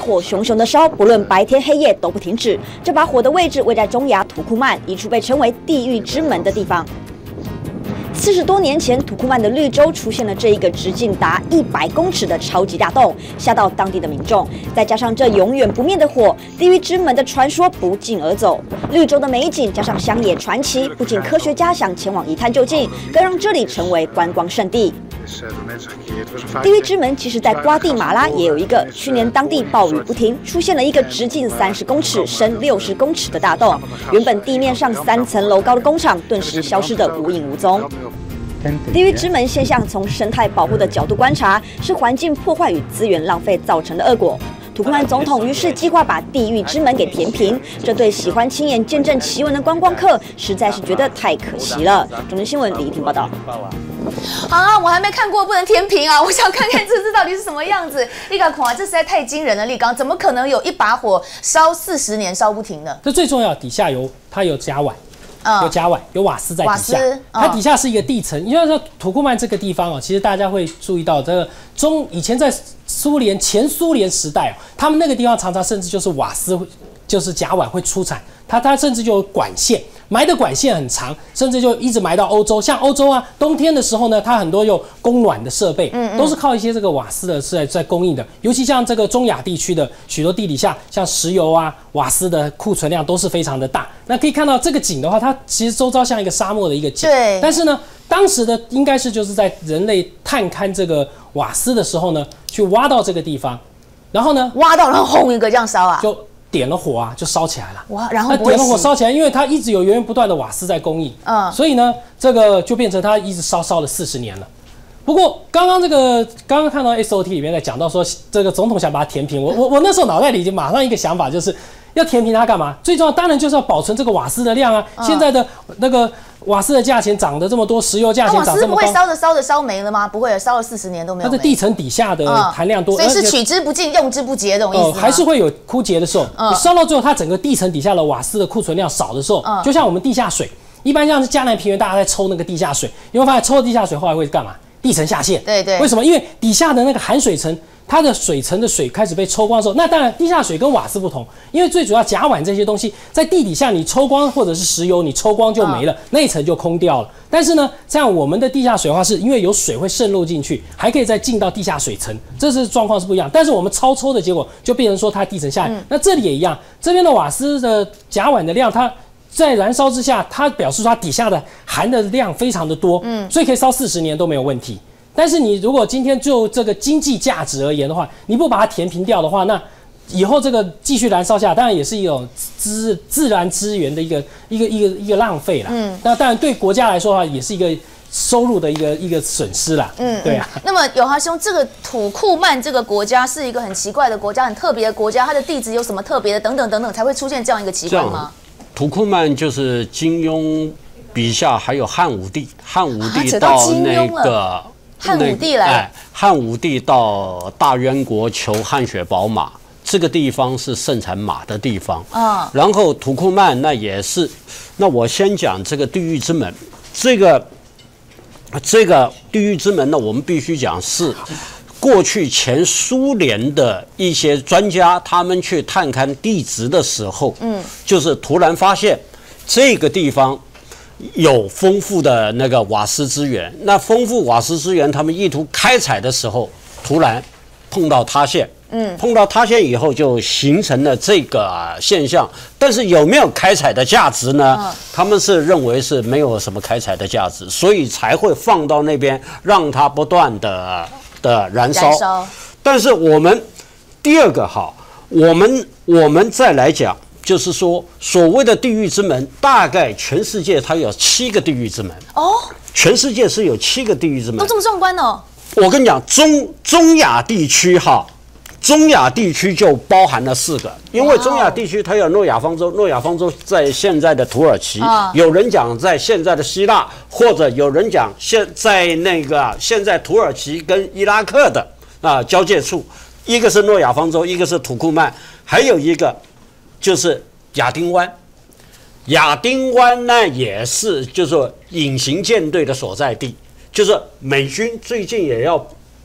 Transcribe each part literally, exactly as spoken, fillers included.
火熊熊的烧，不论白天黑夜都不停止。这把火的位置位在中亚土库曼，一处被称为“地狱之门”的地方。 四十多年前，土库曼的绿洲出现了这一个直径达一百公尺的超级大洞，吓到当地的民众。再加上这永远不灭的火，地狱之门的传说不胫而走。绿洲的美景加上乡野传奇，不仅科学家想前往一探究竟，更让这里成为观光胜地。 地狱之门其实在瓜地马拉也有一个，去年当地暴雨不停，出现了一个直径三十公尺、深六十公尺的大洞。原本地面上三层楼高的工厂，顿时消失得无影无踪。地狱之门现象从生态保护的角度观察，是环境破坏与资源浪费造成的恶果。 土库曼总统于是计划把地狱之门给填平，这对喜欢亲眼见证奇闻的观光客实在是觉得太可惜了。中天新闻李怡婷报道。 啊，我还没看过，不能填平啊！我想看看这次到底是什么样子。立刚恐啊，这实在太惊人了！立刚怎么可能有一把火烧四十年烧不停呢？ 这最重要，底下有它有甲烷。 有甲烷，有瓦斯在底下， 嗯、 它底下是一个地层。因为说土库曼这个地方哦，其实大家会注意到，这个中以前在苏联前苏联时代哦，他们那个地方常常甚至就是瓦斯，就是甲烷会出产，它它甚至就有管线。 埋的管线很长，甚至就一直埋到欧洲。像欧洲啊，冬天的时候呢，它很多有供暖的设备，嗯嗯都是靠一些这个瓦斯的是在在供应的。尤其像这个中亚地区的许多地底下，像石油啊、瓦斯的库存量都是非常的大。那可以看到这个景的话，它其实周遭像一个沙漠的一个景。对。但是呢，当时的应该是就是在人类探勘这个瓦斯的时候呢，去挖到这个地方，然后呢， 挖到然后轰一个这样烧啊， 就。 点了火啊，就烧起来了。 哇，然后那点了火烧起来，因为它一直有源源不断的瓦斯在供应，嗯，所以呢，这个就变成它一直烧烧了四十年了。不过刚刚这个刚刚看到 S O T 里面在讲到说，这个总统想把它填平，我我我那时候脑袋里就马上一个想法就是，要填平它干嘛？最重要当然就是要保存这个瓦斯的量啊。嗯、现在的那个。 瓦斯的价钱涨得这么多，石油价钱涨这么高， 瓦斯不会烧着烧着烧没了吗？不会，烧了四十年都没有。 它的地层底下的含量多， 所以是取之不尽、用之不竭这种意思吗？ 还是会有枯竭的时候。你烧到最后，它整个地层底下的瓦斯的库存量少的时候，就像我们地下水，一般像是嘉南平原，大家在抽那个地下水，你会发现抽了地下水后来会干嘛？地层下陷。 对对。 为什么？因为底下的那个含水层。 它的水层的水开始被抽光的时候，那当然地下水跟瓦斯不同，因为最主要甲烷这些东西在地底下你抽光或者是石油你抽光就没了，那一层就空掉了。但是呢，这样我们的地下水的话，是因为有水会渗漏进去，还可以再进到地下水层，这是状况是不一样。但是我们超抽的结果就变成说它地层下，嗯、那这里也一样，这边的瓦斯的甲烷的量它。 在燃烧之下，它表示说它底下的含的量非常的多，嗯，所以可以烧四十年都没有问题。但是你如果今天就这个经济价值而言的话，你不把它填平掉的话，那以后这个继续燃烧下，当然也是一种资自然资源的一个一个一个一个浪费啦。嗯，那当然对国家来说的话，也是一个收入的一个一个损失啦。嗯，对啊。 那么友华兄，这个土库曼这个国家是一个很奇怪的国家，很特别的国家，它的地质有什么特别的？等等等等，才会出现这样一个奇观吗？ 土库曼就是金庸笔下还有汉武帝，汉武帝到那个。 汉武帝来，哎， 汉武帝到大渊国求汗血宝马，这个地方是盛产马的地方啊。然后土库曼那也是，那我先讲这个地狱之门，这个这个地狱之门呢，我们必须讲是过去前苏联的一些专家他们去探勘地质的时候，嗯，就是突然发现这个地方。 有丰富的那个瓦斯资源，那丰富瓦斯资源，他们意图开采的时候，突然碰到塌陷，嗯，碰到塌陷以后，就形成了这个现象。但是有没有开采的价值呢？嗯、他们是认为是没有什么开采的价值，所以才会放到那边，让它不断的的燃烧。燃烧但是我们第二个哈，我们我们再来讲。 就是说，所谓的地狱之门，大概全世界它有七个地狱之门哦。全世界是有七个地狱之门， 都这么壮观哦。 我跟你讲，中中亚地区哈，中亚地区就包含了四个，因为中亚地区它有诺亚方舟，诺亚方舟在现在的土耳其，有人讲在现在的希腊，或者有人讲现在那个现在土耳其跟伊拉克的啊交界处，一个是诺亚方舟，一个是土库曼，还有一个。 就是亚丁湾，亚丁湾呢也是就是隐形舰队的所在地，就是美军最近也要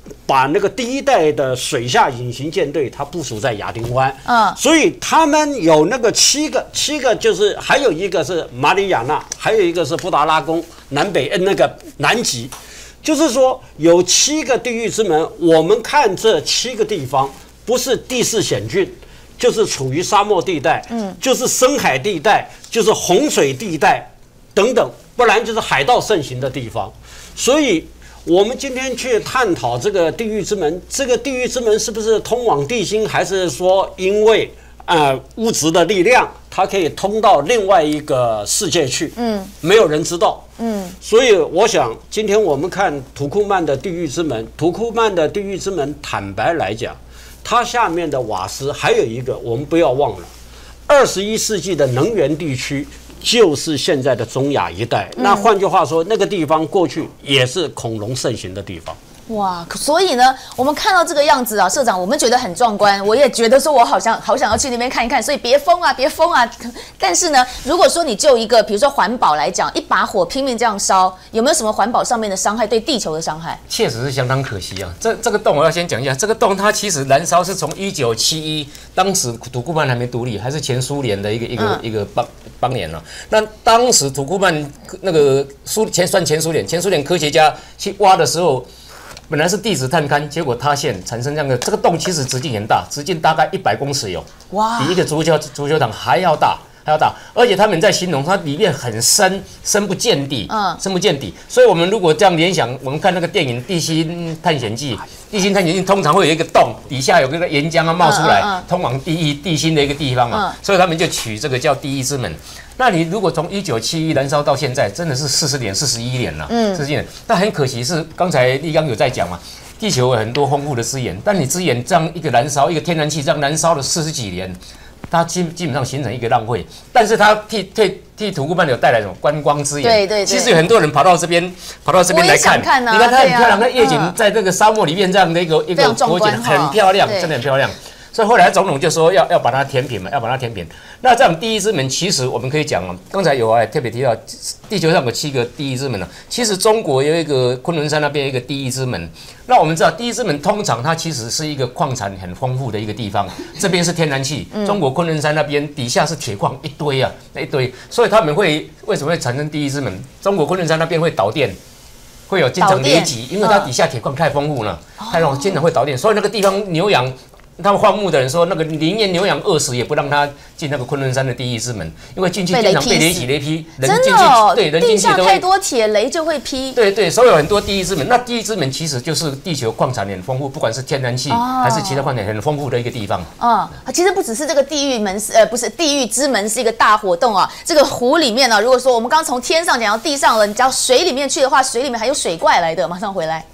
把那个第一代的水下隐形舰队，它部署在亚丁湾， 嗯， 所以他们有那个七个，七个就是还有一个是马里亚纳，还有一个是布达拉宫南北呃那个南极，就是说有七个地狱之门。我们看这七个地方，不是地势险峻，就是处于沙漠地带，嗯，就是深海地带，就是洪水地带等等，不然就是海盗盛行的地方，所以。我们今天去探讨这个地狱之门，这个地狱之门是不是通往地心，还是说因为呃物质的力量，它可以通到另外一个世界去？嗯，没有人知道。嗯，所以我想，今天我们看土库曼的地狱之门，土库曼的地狱之门，坦白来讲，它下面的瓦斯还有一个，我们不要忘了，二十一世纪的能源地区。就是现在的中亚一带，那换句话说，那个地方过去也是恐龙盛行的地方。 哇，所以呢，我们看到这个样子啊，社长，我们觉得很壮观，我也觉得说我好想好想要去那边看一看，所以别疯啊，别疯啊！但是呢，如果说你就一个比如说环保来讲，一把火拼命这样烧，有没有什么环保上面的伤害，对地球的伤害？ 确实是相当可惜啊。这这个洞我要先讲一下，这个洞它其实燃烧是从一九七一，当时土库曼还没独立，还是前苏联的一个一个、嗯、一个邦邦联了、啊。那当时土库曼那个苏前算前苏联，前苏联科学家去挖的时候。本来是地质探勘，结果塌陷，产生这样的这个洞，其实直径很大，直径大概一百公尺有，哇，比一个足球足球场还要大，还要大。而且他们在形容它里面很深，深不见底，嗯，深不见底。所以我们如果这样联想，我们看那个电影《地心探险记》，《地心探险记》通常会有一个洞，底下有个岩浆啊冒出来，嗯嗯嗯、通往地狱地心的一个地方嘛，嗯、所以他们就取这个叫地狱之门。那你如果从一九七一燃烧到现在，真的是四十年、四十一年了，嗯，四十年。那很可惜是刚才立刚有在讲嘛，地球有很多丰富的资源，但你资源这样一个燃烧，一个天然气这样燃烧了四十几年，它基基本上形成一个浪费。但是它替替替土库曼有带来什么观光资源？ 对对对。 其实有很多人跑到这边，跑到这边来看， 看啊、 你看它很漂亮，那夜景在这个沙漠里面这样的一个一个国景很漂亮，真的很漂亮。所以后来总统就说要要把它填平嘛，要把它填平。那这样第一之门，其实我们可以讲啊，刚才有啊特别提到，地球上有七个第一之门啊。其实中国有一个昆仑山那边有一个第一之门。那我们知道第一之门通常它其实是一个矿产很丰富的一个地方，这边是天然气，中国昆仑山那边底下是铁矿一堆啊，一堆，所以他们会为什么会产生第一之门？中国昆仑山那边会导电。会有经常雷击，因为它底下铁矿太丰富了，太容易经常会导电，所以那个地方牛羊。他们荒牧的人说，那个宁愿牛羊饿死，也不让他进那个昆仑山的第一之门，因为进去经常被雷击雷劈， 人进去，对，人进去都会地下太多铁雷就会劈。 对对，所以有很多第一之门。那第一之门其实就是地球矿产很丰富，不管是天然气、哦、还是其他矿产很丰富的一个地方。 嗯，其实不只是这个地狱门，呃，不是地狱之门是一个大活动啊。这个湖里面呢、啊，如果说我们刚刚从天上讲到地上了，你只要水里面去的话，水里面还有水怪来的。马上回来。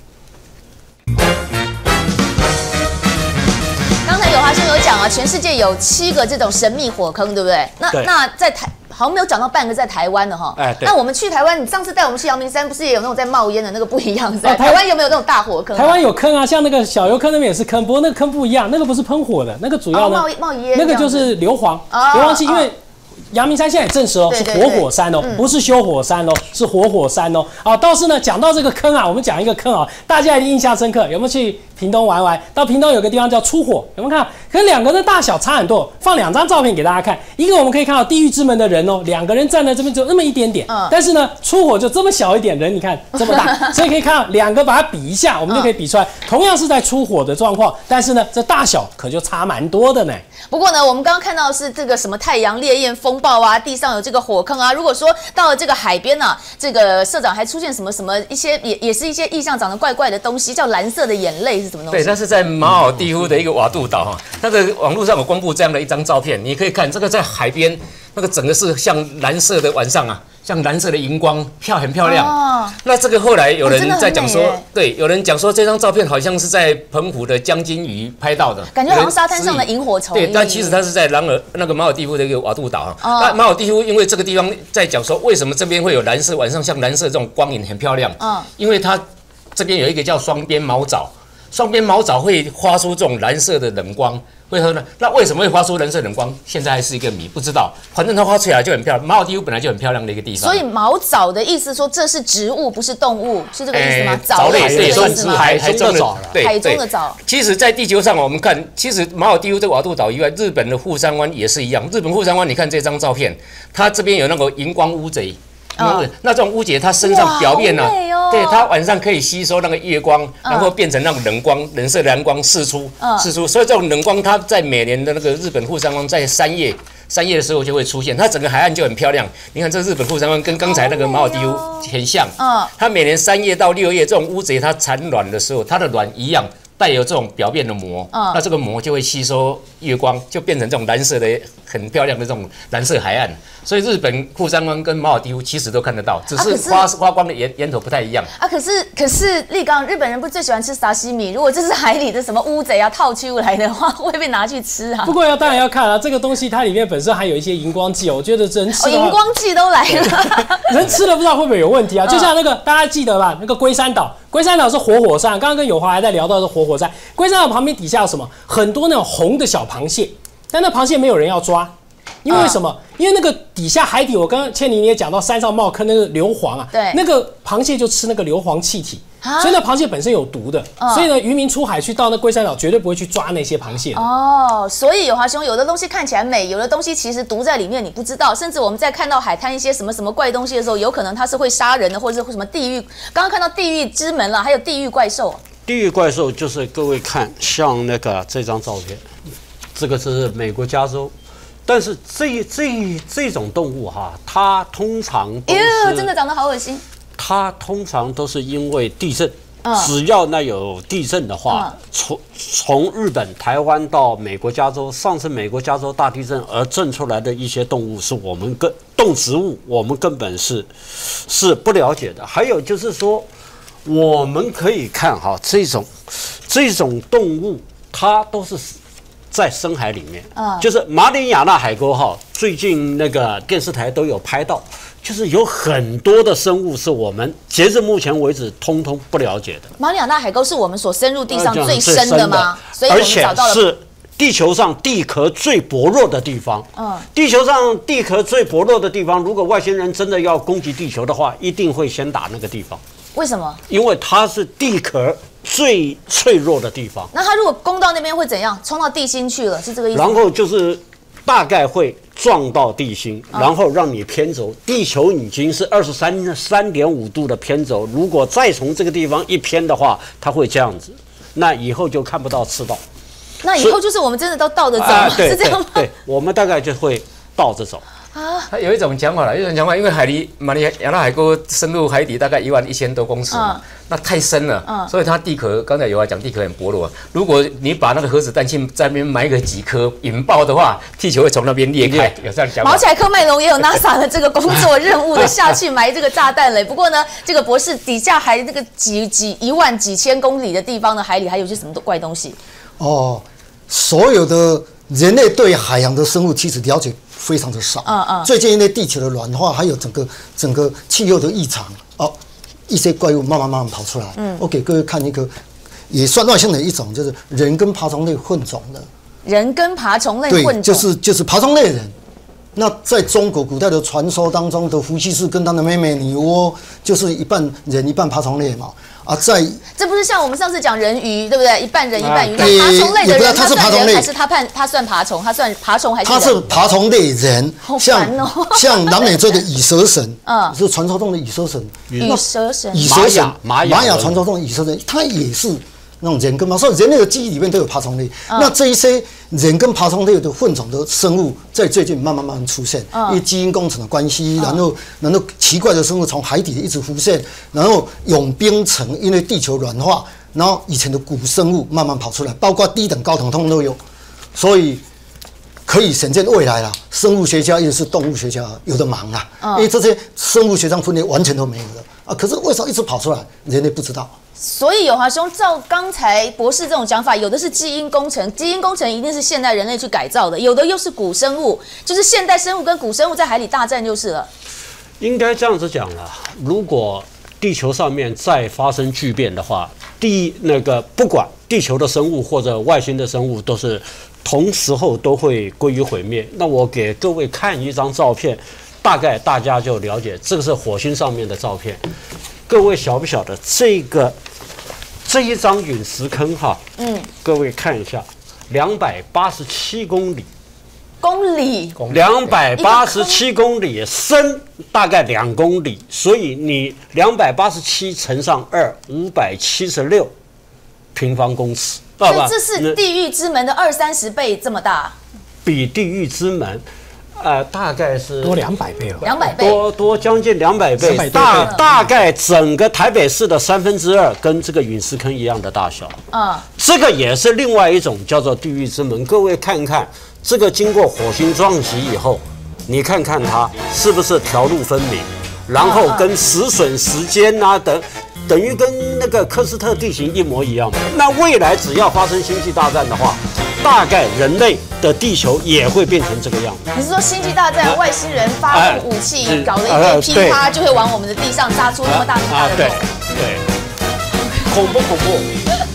刚才有华生有讲啊，全世界有七个这种神秘火坑，对不对？那对那在台好像没有讲到半个在台湾的哈。 哎，对。 那我们去台湾，你上次带我们去阳明山，不是也有那种在冒烟的那个不一样？是吧？台湾有没有那种大火坑？ 台湾有坑啊，像那个小油坑那边也是坑，不过那个坑不一样，那个不是喷火的，那个主要呢、 哦、冒冒烟， 那个就是硫磺， 哦、 硫磺气，因为。阳明山现在也证实哦，是活火山哦， 嗯、 不是休火山哦，是活火山哦。啊，倒是呢，讲到这个坑啊，我们讲一个坑啊，大家一定印象深刻。有没有去屏东玩玩？到屏东有个地方叫出火，有没有看？可是两个的大小差很多。放两张照片给大家看，一个我们可以看到地狱之门的人哦，两个人站在这边只有那么一点点，嗯、但是呢，出火就这么小一点，人你看这么大，所以可以看到两个把它比一下，我们就可以比出来，嗯、同样是在出火的状况，但是呢，这大小可就差蛮多的呢。 不过呢，我们刚刚看到的是这个什么太阳烈焰风暴啊，地上有这个火坑啊。如果说到了这个海边啊，这个社长还出现什么什么一些也也是一些异象长得怪怪的东西，叫蓝色的眼泪是什么东西？ 对，那是在马尔地夫的一个瓦杜岛哈，它的网络上有公布这样的一张照片，你可以看这个在海边，那个整个是像蓝色的晚上啊。像蓝色的荧光，漂很漂亮。哦、那这个后来有人在讲说，对，有人讲说这张照片好像是在澎湖的将金屿拍到的， 感觉好像沙滩上的萤火虫。 对，但其实它是在兰尔那个马尔地夫的一个瓦杜岛啊。哦、那马尔地夫因为这个地方在讲说，为什么这边会有蓝色，晚上像蓝色这种光影很漂亮？嗯、哦，因为它这边有一个叫双边毛藻。 双边毛藻会发出这种蓝色的冷光。为何呢？那为什么会发出蓝色冷光？现在还是一个谜，不知道。反正它发出来就很漂亮。马尔地夫本来就很漂亮的一个地方。 所以毛藻的意思说这是植物，不是动物，是这个意思吗？ 藻类是这个意思吗？ 海海中的藻， 对，海中的藻。 其实，在地球上我们看，其实马尔地夫这个瓦杜岛以外，日本的富山湾也是一样。日本富山湾，你看这张照片，它这边有那个荧光乌贼。嗯、那这种乌贼，它身上表面呢、啊，哦、对，它晚上可以吸收那个月光，然后变成那种冷光、冷色蓝光释出，释出。所以这种冷光，它在每年的那个日本富山湾在三月三月的时候就会出现，它整个海岸就很漂亮。你看这日本富山湾跟刚才那个马尔地夫很像，嗯，它每年三月到六月这种乌贼它产卵的时候，它的卵一样。带有这种表面的膜，嗯、那这个膜就会吸收月光，就变成这种蓝色的、很漂亮的这种蓝色海岸。所以日本富山湾跟马尔地夫其实都看得到，只是花花光的源源头不太一样啊。可是可是立刚，日本人不是最喜欢吃沙西米？如果这是海里的什么乌贼啊、套出来的话，会被拿去吃啊。 不过要当然要看啊，这个东西它里面本身还有一些荧光剂哦，我觉得人吃的话， 荧光剂都来了， 人吃了不知道会不会有问题啊？就像那个大家记得吧，那个龟山岛。龟山岛是活火山，刚刚跟友华还在聊到的是活火山。龟山岛旁边底下有什么？很多那种红的小螃蟹，但那螃蟹没有人要抓，因为什么？因为那个底下海底，我刚刚倩妮你也讲到山上冒坑那个硫磺啊， 对， 那个螃蟹就吃那个硫磺气体。所以那螃蟹本身有毒的，所以呢，渔民出海去到那龟山岛，绝对不会去抓那些螃蟹的。 哦，所以友华兄，有的东西看起来美，有的东西其实毒在里面，你不知道。甚至我们在看到海滩一些什么什么怪东西的时候，有可能它是会杀人的，或者是什么地狱。刚刚看到地狱之门了，还有地狱怪兽。 地狱怪兽就是各位看，像那个这张照片，这个是美国加州。但是这这这种动物哈，它通常都是， 哎呦，真的长得好恶心。 它通常都是因为地震，嗯、只要那有地震的话，从、嗯、从日本、台湾到美国加州，上次美国加州大地震而震出来的一些动物，是我们根动植物，我们根本是是不了解的。还有就是说，我们可以看哈，这种这种动物，它都是在深海里面，嗯、就是马里亚纳海沟号，最近那个电视台都有拍到。就是有很多的生物是我们截至目前为止通通不了解的。 马里亚纳海沟是我们所深入地上最深的吗？所以我们找到了， 而且是地球上地壳最薄弱的地方。嗯，地球上地壳最薄弱的地方，如果外星人真的要攻击地球的话，一定会先打那个地方。 为什么？ 因为它是地壳最脆弱的地方。 那它如果攻到那边会怎样？冲到地心去了，是这个意思吗？ 然后就是大概会撞到地心，然后让你偏走。地球已经是二十三三点五度的偏走，如果再从这个地方一偏的话，它会这样子，那以后就看不到赤道。 那以后就是我们真的都倒着走吗？啊、是这样吗？ 对，我们大概就会倒着走。 啊，它有一种讲法了，有一种讲法，因为海里马里亚纳海沟深入海底大概一万一千多公尺嘛，嗯、那太深了，嗯、所以它地壳刚才有话讲地壳很薄弱。如果你把那个核子弹去在那边埋个几颗引爆的话，地球会从那边裂开。有这样讲法。 毛起来科麦隆也有 NASA 的这个工作任务的下去埋这个炸弹嘞。不过呢，这个博士底下还这个几几一万几千公里的地方的海里还有些什么怪东西？ 哦，所有的人类对海洋的生物其实了解非常的少。嗯嗯。最近因为地球的暖化，还有整个整个气候的异常，哦，一些怪物慢慢慢慢跑出来。嗯。我给各位看一个，也算外星的一种，就是人跟爬虫类混种的。 人跟爬虫类混种。 对，就是就是爬虫类人。那在中国古代的传说当中的伏羲氏跟他的妹妹女娲，就是一半人一半爬虫类嘛。啊，在这不是像我们上次讲人鱼，对不对？一半人一半鱼。那爬虫类的人，他算人还是他判他算爬虫？他算爬虫还是？ 他是爬虫类人，像像南美洲的羽蛇神，嗯，是传说中的羽蛇神。 羽蛇神， 羽蛇神，玛雅传说中的羽蛇神，他也是那种人跟嘛，所以人类的记忆里面都有爬虫类。那这一些人跟爬虫类的混种的生物，在最近慢慢慢慢出现，因为基因工程的关系，然后然后奇怪的生物从海底一直浮现，然后永冰层因为地球软化，然后以前的古生物慢慢跑出来，包括低等高等通通都有，所以可以显见未来啦。生物学家也是动物学家有的忙啦，因为这些生物学上分类完全都没有了啊。可是为什么一直跑出来，人类不知道。 所以友华兄，照刚才博士这种讲法，有的是基因工程，基因工程一定是现代人类去改造的；有的又是古生物，就是现代生物跟古生物在海里大战就是了。 应该这样子讲了，如果地球上面再发生巨变的话，第一那个不管地球的生物或者外星的生物都是同时候都会归于毁灭。那我给各位看一张照片，大概大家就了解，这个是火星上面的照片。各位晓不晓得这个这一张陨石坑哈？嗯，各位看一下，两百八十七公里。 公里， 两百八十七公里，深大概两公里，所以你两百八十七乘上二，五百七十六平方公尺， 所以这是地狱之门的二三十倍这么大， 比地狱之门，呃，大概是多两百倍了， 两百倍， 多多将近两百倍，大大概整个台北市的三分之二，跟这个陨石坑一样的大小。嗯，这个也是另外一种叫做地狱之门，各位看看。这个经过火星撞击以后，你看看它是不是条路分明，然后跟时损时间啊等，等于跟那个科斯特地形一模一样。那未来只要发生星际大战的话，大概人类的地球也会变成这个样子。 你是说星际大战外星人发动武器，搞得一堆噼啪就会往我们的地上炸出那么大那么大的洞？ 对对，恐怖恐怖。